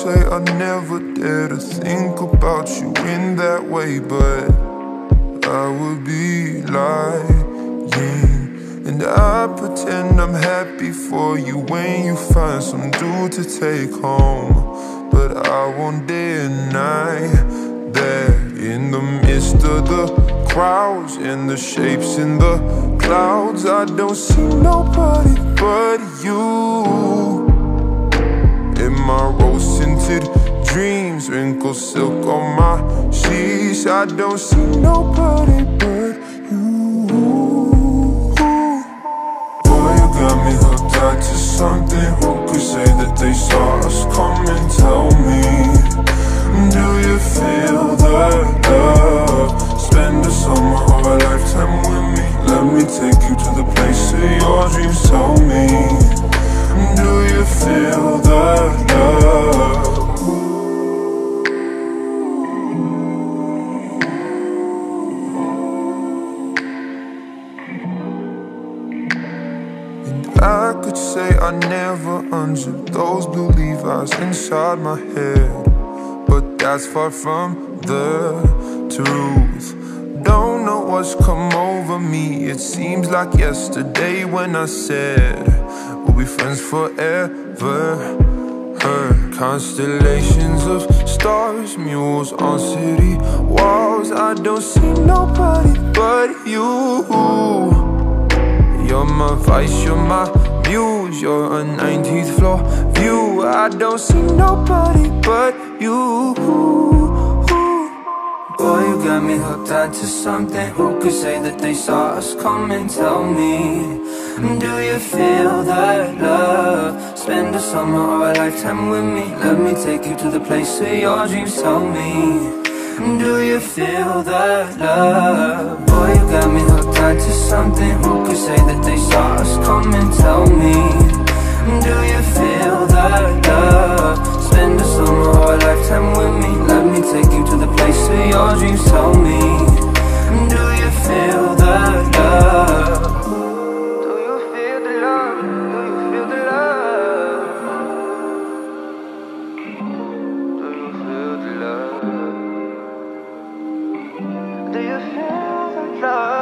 say I never dare to think about you in that way, but I would be lying. And I pretend I'm happy for you when you find some dude to take home. But I won't deny that in the midst of the crowds and the shapes in the clouds, I don't see nobody but you. In my rose-tinted dreams, wrinkled silk on my sheets, I don't see nobody but you. Boy, you got me hooked on to something. Who could say that they saw us? Come and tell me, do you feel the love? Spend a summer or a lifetime with me. Let me take you to the place of your dreams. Tell me, do you feel the love? I could say I never unzipped those blue Levi's inside my head, but that's far from the truth. Don't know what's come over me. It seems like yesterday when I said we'll be friends forever. Heard constellations of stars, mules on city walls. I don't see nobody but you. You're my vice, you're my muse, you're a 19th floor view. I don't see nobody but you. Boy, you got me hooked onto something. Who could say that they saw us come and tell me, do you feel that love? Spend a summer or a lifetime with me. Let me take you to the place of your dreams. Tell me, do you feel that love? Boy, you got me hooked onto something. Who could say that they saw us come and tell me, do you feel that love? Spend a summer or a lifetime with me. Let me take you to the place of your dreams. Tell me, do you feel that love? Do you feel the love? Do you feel the love? Do you feel the love? Do you feel the love?